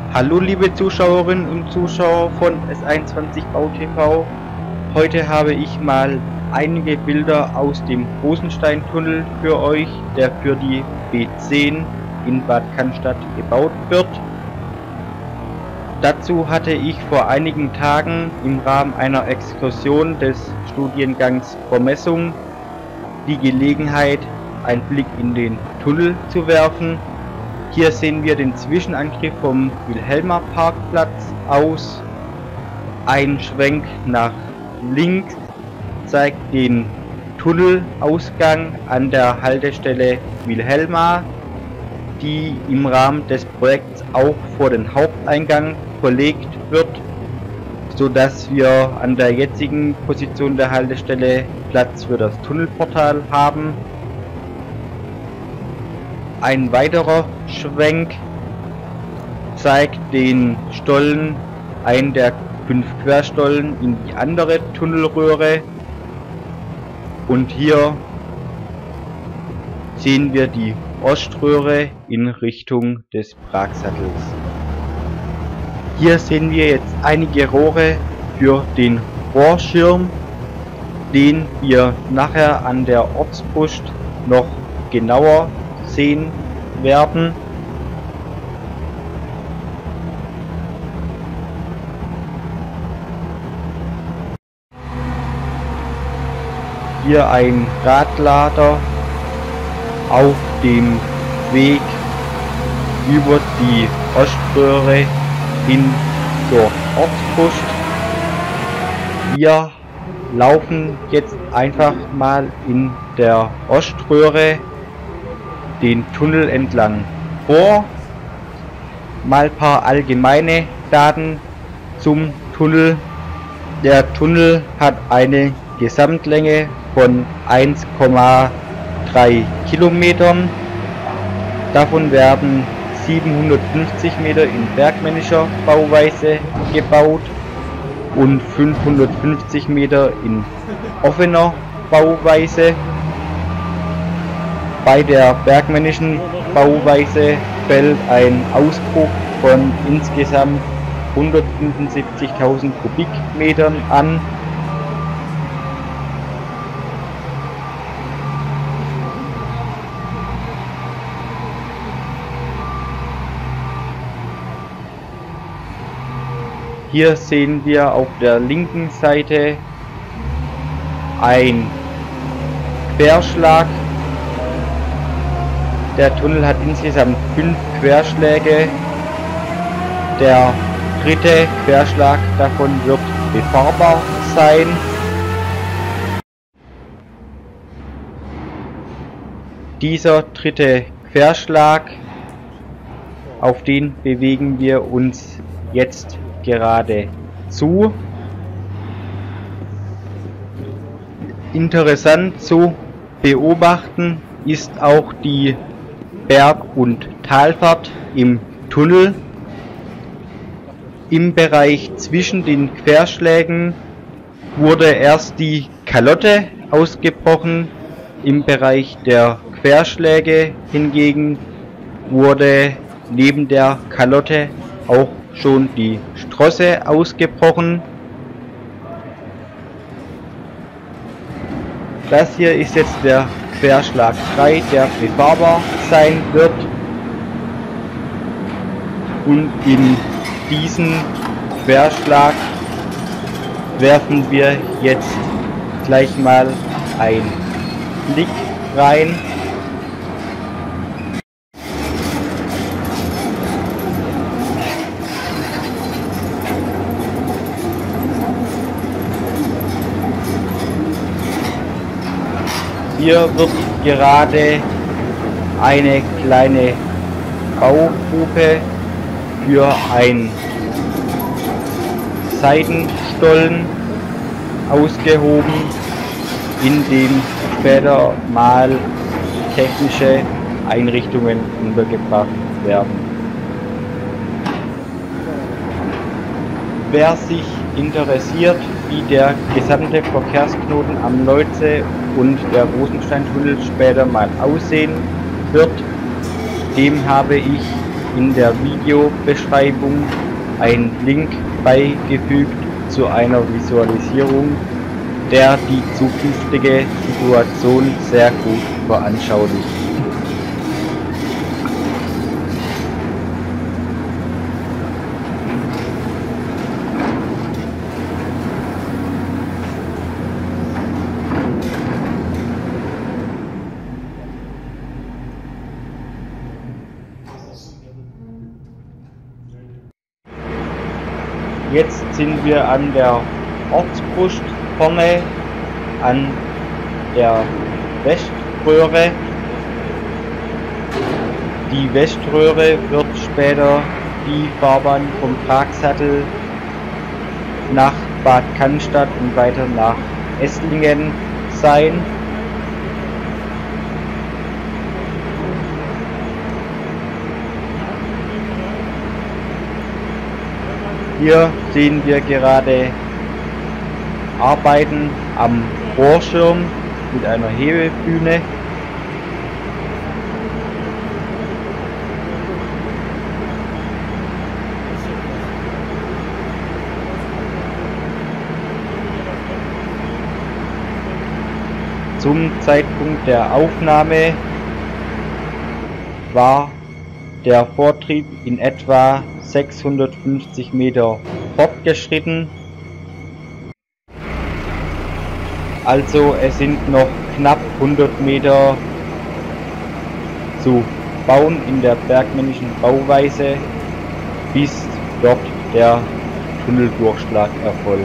Hallo liebe Zuschauerinnen und Zuschauer von S21 Bau TV. Heute habe ich mal einige Bilder aus dem Rosensteintunnel für euch, der für die B10 in Bad Cannstatt gebaut wird. Dazu hatte ich vor einigen Tagen im Rahmen einer Exkursion des Studiengangs Vermessung die Gelegenheit, einen Blick in den Tunnel zu werfen. Hier sehen wir den Zwischenangriff vom Wilhelmer Parkplatz aus. Ein Schwenk nach links zeigt den Tunnelausgang an der Haltestelle Wilhelma, die im Rahmen des Projekts auch vor den Haupteingang verlegt wird, sodass wir an der jetzigen Position der Haltestelle Platz für das Tunnelportal haben. Ein weiterer Schwenk zeigt den Stollen, einen der 5 Querstollen in die andere Tunnelröhre, und hier sehen wir die Oströhre in Richtung des Pragsattels. Hier sehen wir jetzt einige Rohre für den Rohrschirm, den wir nachher an der Ortsbrust noch genauer sehen werden. Hier ein Radlader auf dem Weg über die Oströhre hin zur Ortsbrust. Wir laufen jetzt einfach mal in der Oströhre den Tunnel entlang vor. Mal ein paar allgemeine Daten zum Tunnel. Der Tunnel hat eine Gesamtlänge von 1,3 Kilometern. Davon werden 750 Meter in bergmännischer Bauweise gebaut und 550 Meter in offener Bauweise. Bei der bergmännischen Bauweise fällt ein Ausdruck von insgesamt 175.000 Kubikmetern an. Hier sehen wir auf der linken Seite ein Querschlag. Der Tunnel hat insgesamt 5 Querschläge. Der dritte Querschlag davon wird befahrbar sein. Dieser dritte Querschlag, auf den bewegen wir uns jetzt gerade zu. Interessant zu beobachten ist auch die Berg- und Talfahrt im Tunnel. Im Bereich zwischen den Querschlägen wurde erst die Kalotte ausgebrochen. Im Bereich der Querschläge hingegen wurde neben der Kalotte auch schon die Strosse ausgebrochen. Das hier ist jetzt der Querschlag 3, der befahrbar sein wird, und in diesen Querschlag werfen wir jetzt gleich mal einen Blick rein. Hier wird gerade eine kleine Baugrube für einen Seitenstollen ausgehoben, in dem später mal technische Einrichtungen untergebracht werden. Wer sich interessiert, wie der gesamte Verkehrsknoten am Leuze und der Rosensteintunnel später mal aussehen wird, dem habe ich in der Videobeschreibung einen Link beigefügt zu einer Visualisierung, der die zukünftige Situation sehr gut veranschaulicht. Jetzt sind wir an der Ortsbrust vorne, an der Weströhre. Die Weströhre wird später die Fahrbahn vom Pragsattel nach Bad Cannstatt und weiter nach Esslingen sein. Hier sehen wir gerade Arbeiten am Rohrschirm mit einer Hebebühne. Zum Zeitpunkt der Aufnahme war der Vortrieb in etwa 650 Meter fortgeschritten. Also es sind noch knapp 100 Meter zu bauen in der bergmännischen Bauweise, bis dort der Tunneldurchschlag erfolgt.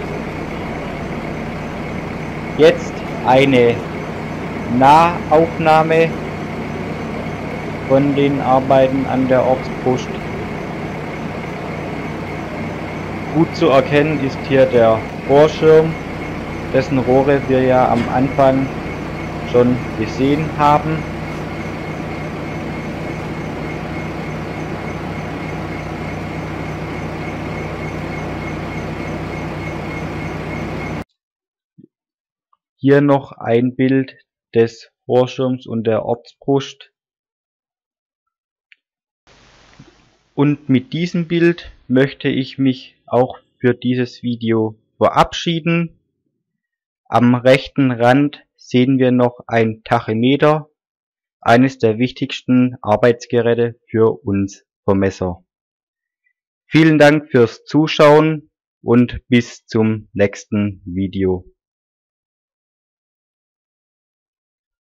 Jetzt eine Nahaufnahme von den Arbeiten an der Ortsbrust. Gut zu erkennen ist hier der Rohrschirm, dessen Rohre wir ja am Anfang schon gesehen haben. Hier noch ein Bild des Rohrschirms und der Ortsbrust. Und mit diesem Bild möchte ich mich auch für dieses Video verabschieden. Am rechten Rand sehen wir noch ein Tachymeter, eines der wichtigsten Arbeitsgeräte für uns Vermesser. Vielen Dank fürs Zuschauen und bis zum nächsten Video.